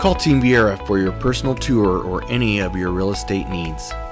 Call Team Vieira for your personal tour or any of your real estate needs.